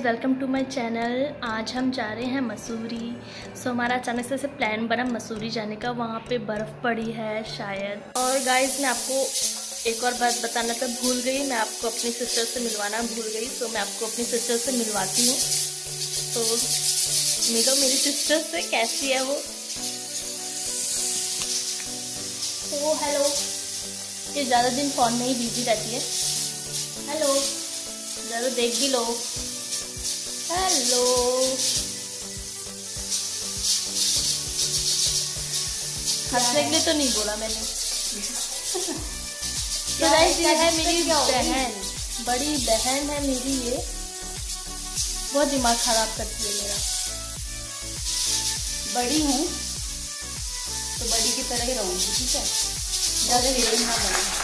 Welcome to my channel. आज हम जा रहे हैं मसूरी। हमारा अचानक से प्लान बना मसूरी जाने का। वहाँ पे बर्फ़ पड़ी है शायद। और गाइस मैं आपको एक और बात बताना तो भूल गई, मैं आपको अपनी सिस्टर से मिलवाना भूल गई। तो मैं आपको अपनी सिस्टर से मिलवाती हूँ। तो मिलो मेरी सिस्टर से, कैसी है वो। तो हेलो, ये ज़्यादा दिन फ़ोन में ही बिजी रहती है। हेलो, ज़रा देख भी लो। हेलो, हंसने के लिए तो नहीं बोला मैंने। तो गाइस ये है मेरी बहन, बड़ी बहन है मेरी। ये बहुत दिमाग खराब करती है मेरा। बड़ी हूँ तो बड़ी की तरह ही रहूँगी, ठीक है, ज़्यादा हीरोइन ना बनो।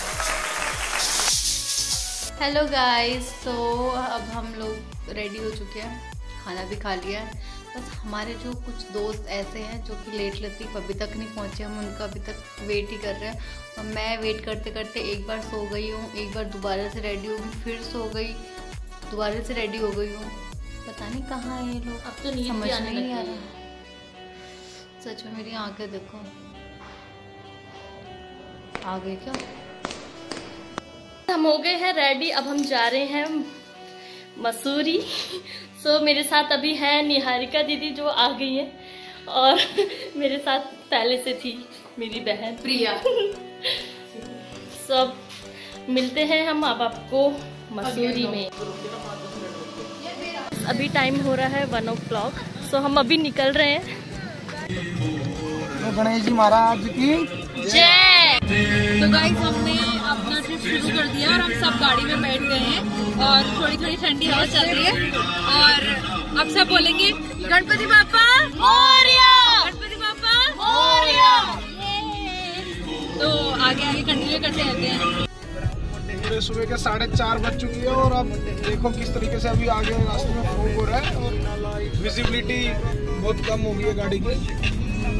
हेलो गाइस, तो अब हम लोग रेडी हो चुके हैं, खाना भी खा लिया है। बस हमारे जो कुछ दोस्त ऐसे हैं जो कि लेट लतीफ़ अभी तक नहीं पहुँचे, हम उनका अभी तक वेट ही कर रहे हैं। और मैं वेट करते करते एक बार सो गई हूँ, एक बार दोबारा से रेडी हो गई, फिर सो गई, दोबारा से रेडी हो गई हूँ। पता नहीं कहाँ है ये लोग, अब तो नींद समझ आने नहीं आ लगी रहा। सच में मेरी आंखें देखो, आ गई क्या। हम हो गए हैं रेडी, अब हम जा रहे हैं मसूरी। सो मेरे साथ अभी है निहारिका दीदी जो आ गई है, और मेरे साथ पहले से थी मेरी बहन प्रिया। सब मिलते हैं हम अब आपको मसूरी में। अभी टाइम हो रहा है 1 o'clock। सो हम अभी निकल रहे हैं। तो गणेश जी महाराज की जय। तो गाइस हमने अपना ट्रिप शुरू कर दिया और हम सब गाड़ी में बैठ गए हैं और थोड़ी थोड़ी ठंडी हवा चल रही है। और अब सब बोलेंगे गणपति बाप्पा मोरया, गणपति बाप्पा मोरया। तो आगे आगे कंटिन्यू करते रहते हैं। पूरे सुबह के 4:30 बज चुकी है और अब देखो किस तरीके से अभी आगे रास्ते में फॉग हो रहा है और विजिबिलिटी बहुत कम हो गई है गाड़ी की।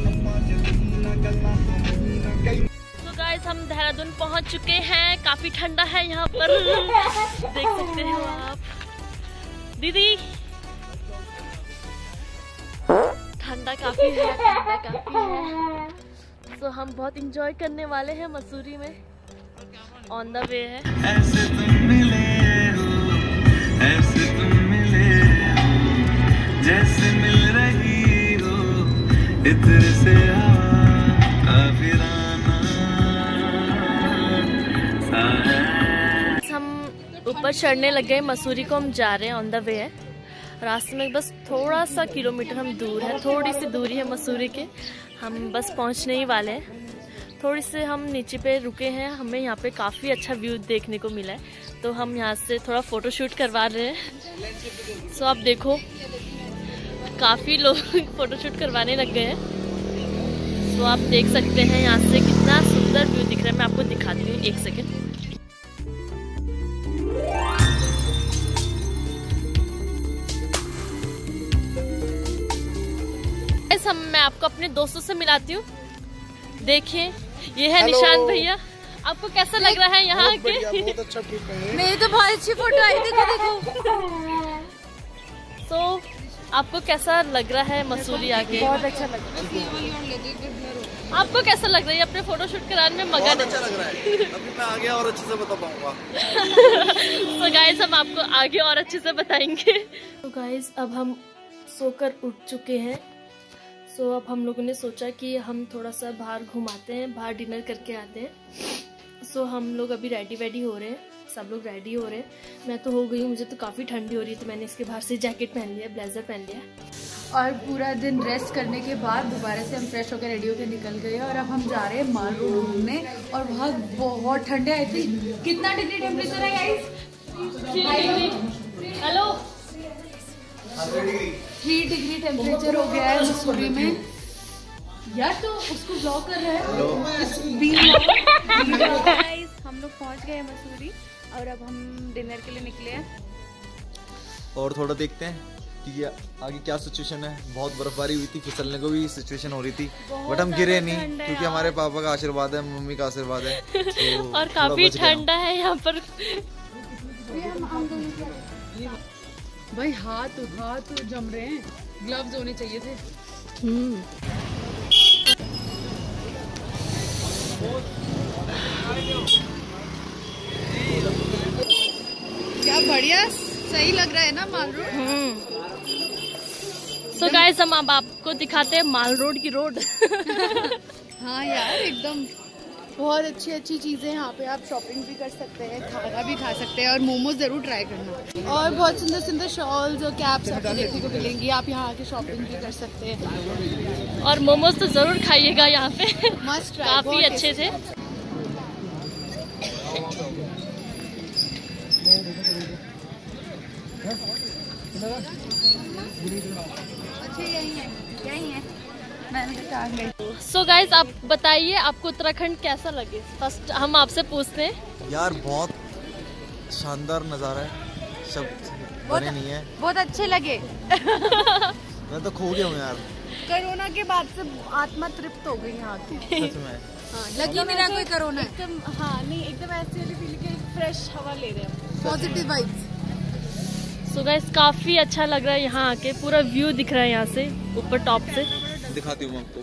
तो गाइस हम देहरादून पहुंच चुके हैं। काफी ठंडा है यहाँ पर, देख सकते हो आप। दीदी ठंडा काफी है, ठंडा काफी है। तो हम बहुत इंजॉय करने वाले हैं मसूरी में। ऑन द वे है। ऐसे तुम मिले हो, ऐसे तुम मिले हो, जैसे मिल रही हो इधर से हम ऊपर चढ़ने लग गए। मसूरी को हम जा रहे हैं, ऑन द वे है। रास्ते में बस थोड़ा सा किलोमीटर हम दूर है, थोड़ी सी दूरी है मसूरी के। हम बस पहुंचने ही वाले हैं। थोड़ी से हम नीचे पे रुके हैं, हमें यहाँ पे काफ़ी अच्छा व्यू देखने को मिला है, तो हम यहाँ से थोड़ा फ़ोटो शूट करवा रहे हैं। सो आप देखो काफ़ी लोग फ़ोटो शूट करवाने लग गए हैं। सो आप देख सकते हैं यहाँ से कितना सुंदर व्यू दिख रहा है। मैं आपको दिखाती हूँ, एक सेकेंड। मैं आपको अपने दोस्तों से मिलाती हूँ। देखिए ये है निशान भैया। आपको कैसा लग रहा है यहाँ के? बहुत अच्छा ट्रिप है। मेरी तो बहुत अच्छी फोटो आई थी, देखो। तो आपको कैसा लग रहा है मसूरी आके? बहुत अच्छा लग रहा है। आपको कैसा लग रहा है अपने फोटो शूट कराने में? मगन अच्छा लग रहा है। अभी मैं आगे और अच्छे से बता पाऊंगा। तो गाइस हम आपको आगे और अच्छे से बताएंगे। तो गाइस अब हम सोकर उठ चुके हैं। तो अब हम लोगों ने सोचा कि हम थोड़ा सा बाहर घुमाते हैं, बाहर डिनर करके आते हैं। सो हम लोग अभी रेडी वेडी हो रहे हैं, सब लोग रेडी हो रहे हैं। मैं तो हो गई हूँ, मुझे तो काफ़ी ठंडी हो रही है, तो मैंने इसके बाहर से जैकेट पहन लिया, ब्लेजर पहन लिया। और पूरा दिन रेस्ट करने के बाद दोबारा से हम फ्रेश होकर रेडी होकर निकल गए और अब हम जा रहे हैं माल रोड घूमने। और वहाँ बहुत ठंडे आई थी। कितना डिग्री टेम्परेचर है guys? 3 degree. Hello, 3 degree temperature हो गया है मसूरी में। यार तो उसको ब्लॉक कर रहा है। हम लोग पहुंच गए हैं मसूरी और अब हम डिनर के लिए निकले हैं। और थोड़ा देखते हैं कि आगे क्या सिचुएशन है। बहुत बर्फबारी हुई थी, फिसलने को भी सिचुएशन हो रही थी, बट हम गिरे नहीं क्योंकि हमारे पापा का आशीर्वाद है, मम्मी का आशीर्वाद है। तो और काफी ठंडा है यहाँ पर। भाई हाथ जम रहे हैं, ग्लव्स होने चाहिए थे। क्या बढ़िया, सही लग रहा है ना माल रोड। सो गाइस हम अब आपको दिखाते हैं माल रोड की रोड। हाँ यार एकदम बहुत अच्छी चीजें यहाँ पे, आप शॉपिंग भी कर सकते हैं, खाना भी खा सकते हैं और मोमोज जरूर ट्राई करना। और बहुत सुंदर सुंदर शॉल्स और कैप्स आपको देखने को मिलेंगी, आप यहाँ आके शॉपिंग भी कर सकते हैं। और मोमोज तो जरूर खाइएगा यहाँ पे, मस्ट ट्राई, काफी अच्छे थे। यही है सो गाइस आप बताइए आपको उत्तराखंड कैसा लगे, फर्स्ट हम आपसे पूछते हैं। यार बहुत शानदार नज़ारा है, शब्द बने नहीं है। बहुत अच्छे लगे। मैं तो खो गया हूँ यार, कोरोना के बाद से आत्मा तृप्त हो गई यहाँ की। सच में। हाँ, लगी मेरा कोई कोरोना एकदम, हाँ नहीं एकदम ऐसे वाली फीलिंग है, फ्रेश हवा ले रहे हैं, पॉजिटिव वाइब्स। सो गाइस काफी अच्छा लग रहा है यहाँ आके, पूरा व्यू दिख रहा है यहाँ से ऊपर टॉप से। दिखाती हूँ आपको,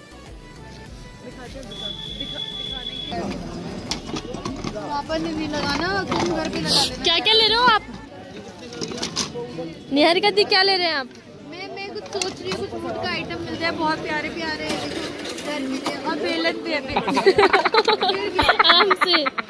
वहाँ पर नहीं लगाना, तुम घर पे लगा लेना। क्या क्या ले रहे हो आप? निहारिका दी क्या ले रहे हैं आप? मैं कुछ सोच रही हूँ, कुछ फूड का आइटम मिल जाए, बहुत प्यारे प्यारे और बेलन भी है। आराम से